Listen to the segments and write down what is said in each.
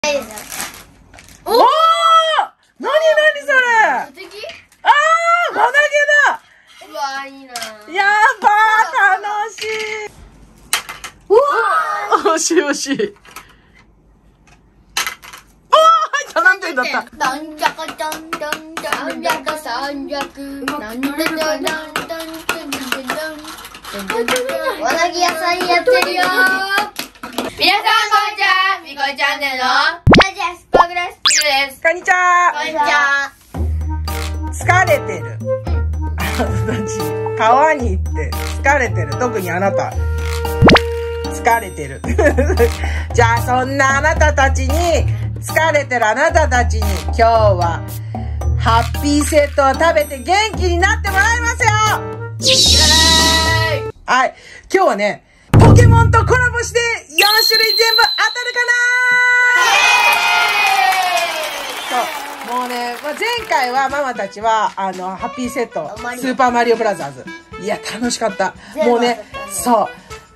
おお、なにそれ。あー、輪投げだ。 うわ、いいな。 やばー、楽しい。うわー、惜しい惜しい。おー、入った。何点だった。 なんじゃかだんだんだん、なんじゃか三百、なんじゃかだんだんだんだんだんだんだん。わなぎ屋さんやってるよ。皆さんこんにちは、みこチャンネルのラジャスコグです。ゆうです。 こんにちは。 こんにちは。 疲れてる。あなたたち、川に行って疲れてる。特にあなた。疲れてる。じゃあそんなあなたたちに、疲れてるあなたたちに、今日は、ハッピーセットを食べて元気になってもらいますよ。はい。今日はね、ポケモンとコラボして4種類全部当たるかな。そう。もうね、前回はママたちは、ハッピーセット、スーパーマリオブラザーズ。いや、楽しかった。もうね、そう。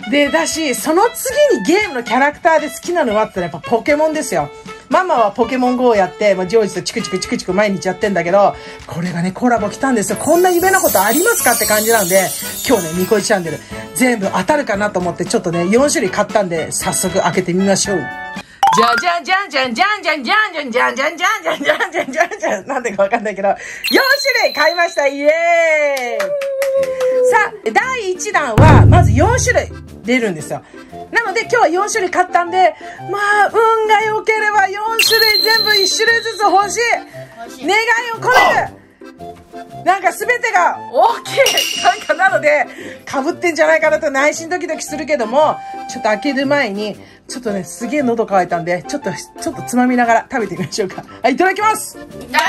で、だし、その次にゲームのキャラクターで好きなのはってやっぱポケモンですよ。ママはポケモン GO をやって、ジョージとチクチク毎日やってんだけど、これがね、コラボ来たんですよ。こんな夢なことありますかって感じなんで、今日ね、ニコイチチャンネル、全部当たるかなと思って、ちょっとね、4種類買ったんで、早速開けてみましょう。じゃじゃんじゃんじゃんじゃんじゃんじゃんじゃんじゃんじゃんじゃんじゃんじゃんじゃんじゃんじゃんなんでかわかんないけど、4種類買いました。イエーイ。さあ、第1弾は、まず4種類出るんですよ。なので今日は4種類買ったんで、まあ、運が良ければ4種類全部1種類ずつ欲しい。願いを込める。なんか全てが大きい。なんかなので、被ってんじゃないかなと内心ドキドキするけども、ちょっと開ける前に、ちょっとね、すげえ喉乾いたんで、ちょっとつまみながら食べてみましょうか。はい、いただきます。 いただきます。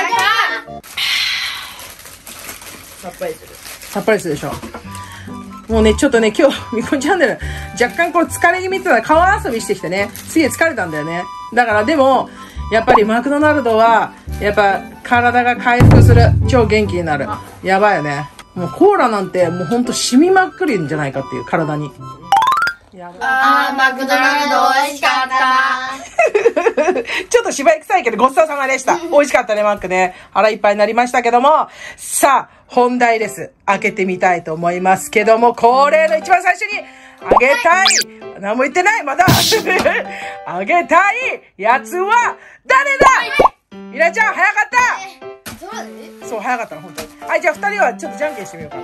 さっぱりする。さっぱりするでしょ。もうね、ちょっとね、今日、みこチャンネル、若干この疲れ気味ってのは川遊びしてきてね、すげえ疲れたんだよね。だからでも、やっぱりマクドナルドは、やっぱ体が回復する。超元気になる。やばいよね。もうコーラなんてもうほんと染みまくるんじゃないかっていう体に。 あー、マクドナルド美味しかった。 ちょっと芝居臭いけどごちそうさまでした。美味しかったね、マックね。腹いっぱいになりましたけども。さあ、本題です。開けてみたいと思いますけども、恒例の一番最初に、あげたい。何も言ってない、まだ。あげたいやつは、誰だ。イラちゃん、早かった。そう、早かったの、本当に。はい、じゃあ二人はちょっとじゃんけんしてみようか。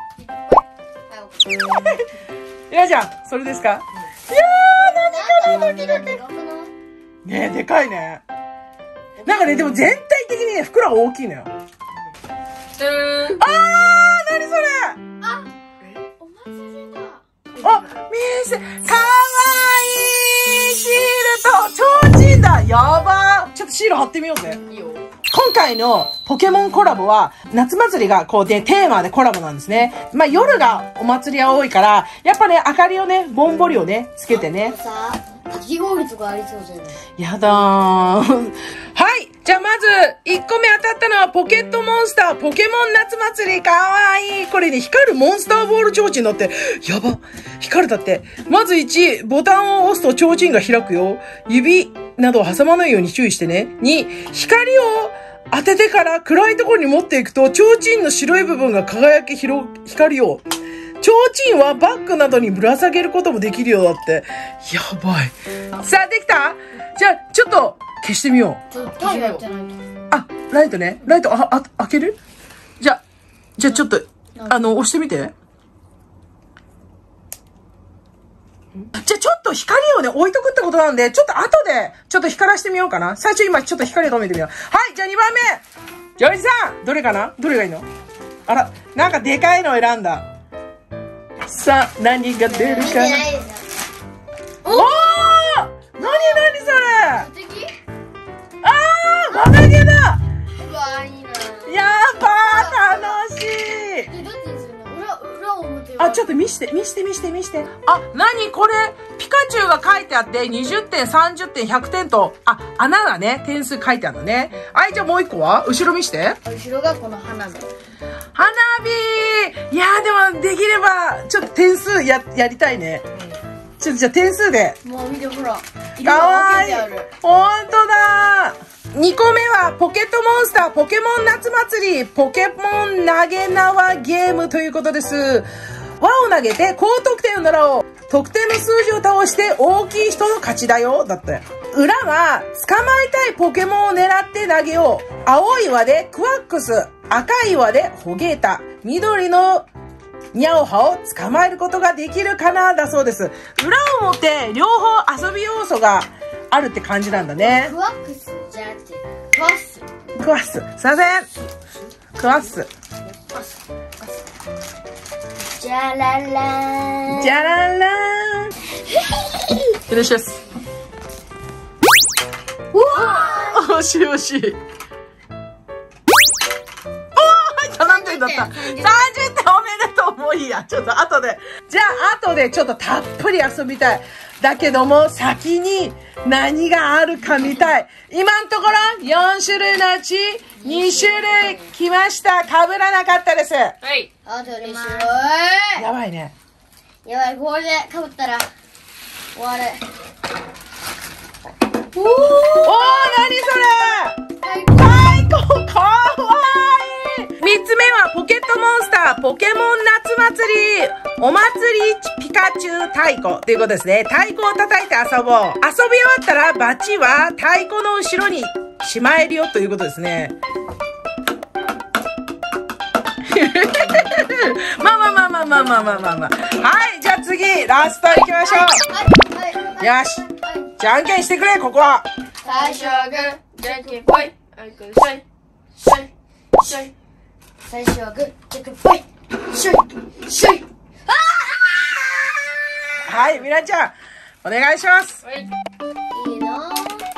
イラちゃん、それですか。いやー、何かな、ドキドキ。ねえ、でかいね。なんかね、でも全体的にね、袋が大きいのよ。あー、何それ。 あ、お祭りだ。 あ、かわいいシールと、提灯だ。やばー。ちょっとシール貼ってみようぜ。いいよ。今回のポケモンコラボは、夏祭りがこうでテーマでコラボなんですね。まあ夜がお祭りは多いから、やっぱね、明かりをね、ぼんぼりをね、つけてね。 さ、かき氷とかありそうじゃない？ やだー。はい。じゃあまず、1個目当たったのはポケットモンスター、ポケモン夏祭り。かわいい。これね、光るモンスターボール提灯だって。やば。光るだって。まず1、ボタンを押すと提灯が開くよ。指などを挟まないように注意してね。2、光を当ててから暗いところに持っていくと、提灯の白い部分が輝き光るよ。提灯はバッグなどにぶら下げることもできるようだって。やばい。さあ、できた？じゃあ、ちょっと消してみよう。 ちょっとやってないと。 あ、ライトね。ライト、開ける？じゃあちょっと、押してみて。じゃあちょっと光をね、置いとくってことなんで、ちょっと後で、ちょっと光らしてみようかな。最初今ちょっと光を止めてみよう。はい、じゃあ2番目。ジョージさん、どれかな？どれがいいの？あら、なんかでかいの選んだ。さあ、何が出るかな？おー！何それ！あー！輪投げだ！ うわ、いいな。 やばー！楽しい！ どっちにするの？裏表。 あ、ちょっと見して。あ、何これ？ピカチュウが書いてあって、20点、30点、100点と、穴がね、点数書いてあるのね。はい、じゃあもう一個は？後ろ見して。 後ろがこの花火。 花火！いやーでも、できれば、ちょっと点数やりたいね。ちょっとじゃあ点数で。 もう見てほら。 かわいい。ほんとだ。2個目はポケットモンスターポケモン夏祭りポケモン投げ縄ゲームということです。輪を投げて高得点を狙おう。得点の数字を倒して大きい人の勝ちだよ。だって。裏は捕まえたいポケモンを狙って投げよう。青い輪でクワックス、赤い輪でホゲータ、緑のニャオハを捕まえることができるかなだそうです。裏を持って両方遊び要素があるって感じなんだね。 クワックスじゃなくてクワッス。 クワッス。すいません。クワッス。 じゃららーん。 じゃららーん。よろしいです。うわー、惜しい惜しい。何点だった？ 30 点おめでとう。もういいや。ちょっと後で。じゃあ後でちょっとたっぷり遊びたい。だけども先に何があるか見たい。今のところ4種類のうち2種類来ました。被らなかったです。 はい。あと2種類。 やばいね。 やばい、これで被ったら終わる。 おー、何それ？太鼓かわいい。3つ目はポケットモンスターポケモン夏祭りお祭りピカチュウ太鼓ということですね。太鼓を叩いて遊ぼう。遊び終わったらバチは太鼓の後ろにしまえるよということですね。まあ。はい、じゃあ次ラスト行きましょう。よし、じゃんけんしてくれ。ここは最初はグー、じゃんけんぽい。シュイ。最初はグー、じゃんけんぽい。シュイ。 はい、みなちゃんお願いします。 いいなぁ。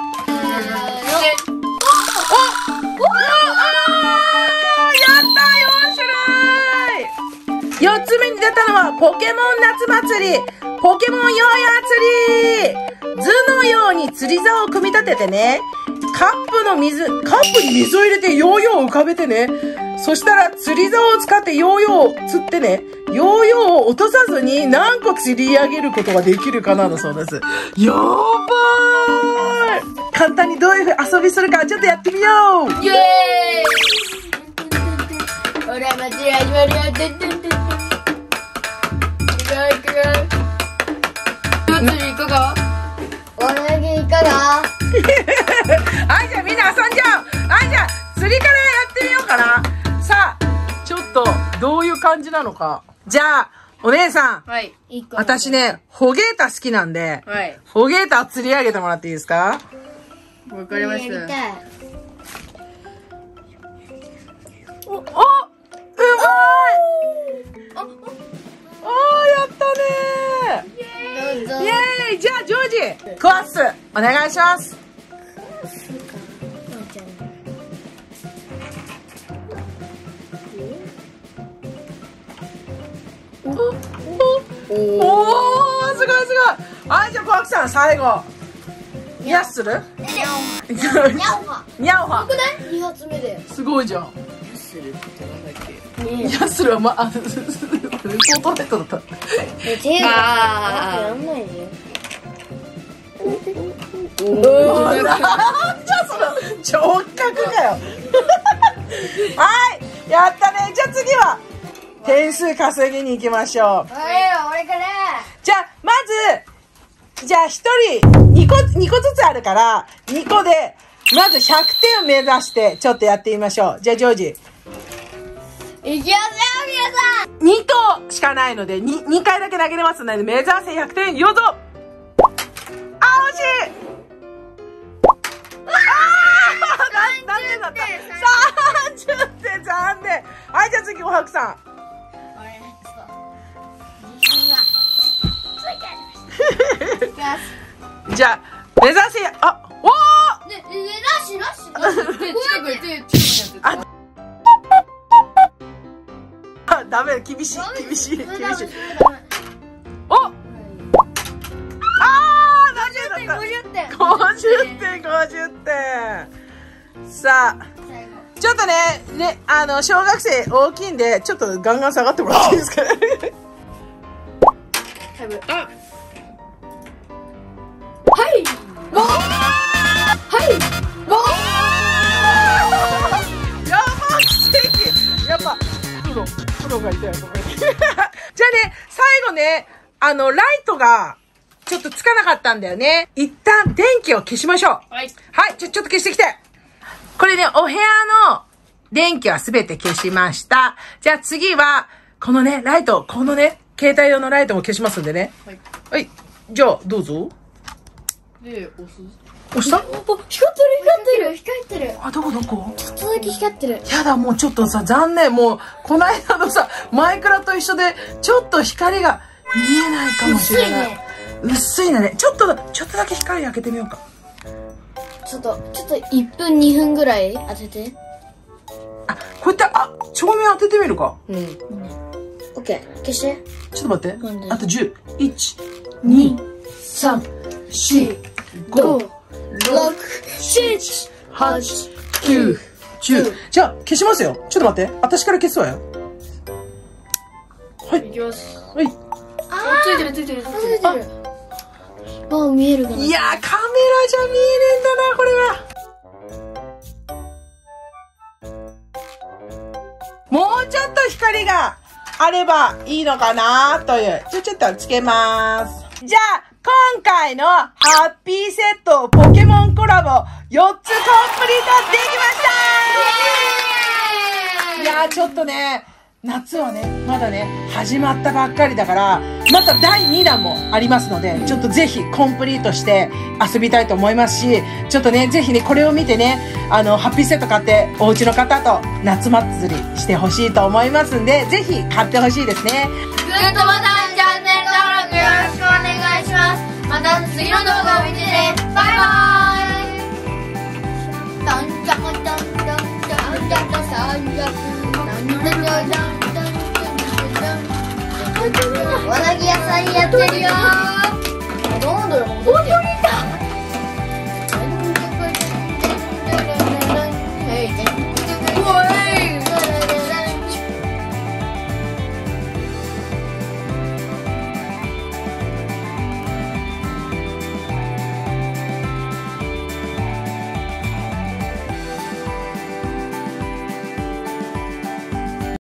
4つ目に出たのはポケモン夏祭りポケモンヨーヨー釣り。図のように釣り竿を組み立ててね、カップに水を入れてヨーヨーを浮かべてね、そしたら釣り竿を使ってヨーヨーを釣ってね、ヨーヨーを落とさずに何個釣り上げることができるかなだそうです。やばーい。簡単にどういう遊びするかちょっとやってみよう。 イエーイ。ほら、祭り始まるよ。 はい、じゃあみんな遊んじゃおう。はい、じゃあ釣りからやってみようかな。さあ、ちょっとどういう感じなのか。じゃあお姉さん、 はい、 私ねホゲータ好きなんで、 はい、 ホゲータ釣り上げてもらっていいですか？ わかりました。 お、うまい。おー、やったねー。 どうぞ。 イエーイ。じゃあジョージクワッスお願いします。おー、すごい。はい、じゃあコアキさん最後ニャッスルニャオハ僕ね2発目ですごいじゃん。ニャッスルってなんだっけ？ニャッスルはフォートナイトだった。 手がやんないで。 なんじゃその直角かよ。はい、やったね。じゃあ次は点数稼ぎに行きましょう。 はい、俺から。 じゃあまずじゃあ1人2個ずつあるから2個でまず100点を目指してちょっとやってみましょう。じゃあジョージいきますよ皆さん。 2個しかないので 2回だけ投げれますので目指せ100点。よぞ。あー、惜しい。何点だった？ 30 点。残念。はい、じゃあ次おはくさん。 俺ちょっと自信がついてありました。いきます。 じゃあ目指せ。あ、おー、 なしあ、ダメ。厳しい。お、 50点。 50点。さあちょっとね小学生大きいんでちょっとガンガン下がってもらっていいですか？ はい。 ボーはいボーやば奇跡。やっぱプロがいたよとか言ってじゃあね、最後ね、ライトがちょっとつかなかったんだよね。一旦電気を消しましょう。 はい。 はい、ちょっと消してきて。これね、お部屋の電気はすべて消しました。じゃあ次は、このね、ライト、このね、携帯用のライトも消しますんでね。 はい。 はい。じゃあ、どうぞ。 で、押す。 押した？ お、光ってる。 あ、どこ？ ちょっとだけ光ってる。 やだ、もうちょっとさ、残念。もう、この間のさ、マイクラと一緒で、ちょっと光が見えないかもしれない。薄いね。ちょっとだけ光開けてみようか。 ちょっと1分2分ぐらい当てて。 あ、こうやって、照明当ててみるか。 オッケー、消して。 ちょっと待ってなん。であと10、1、2、3、4、5、6、7、8、9、10。じゃあ、消しますよ。ちょっと待って。私から消すわよ。はい。 いきます。 はい。 ついてる。見えるかな。 いやー、カメラじゃ見えねえんだな、これは。もうちょっと光があればいいのかなという。ちょっとつけまーす。じゃあ、今回のハッピーセットポケモンコラボ4つコンプリートできました。いやー、ちょっとね、夏はね、まだね、始まったばっかりだから、また第2弾もありますので、ちょっとぜひコンプリートして遊びたいと思いますし、ちょっとね、ぜひね、これを見てね、ハッピーセット買って、お家の方と夏祭りしてほしいと思いますんで、ぜひ買ってほしいですね。 グッドボタン、チャンネル登録よろしくお願いします。また次の動画を見てね。バイバーイ。タンタンタンタンタンタンタン最悪。わなぎ屋さんやってるよー。どんどん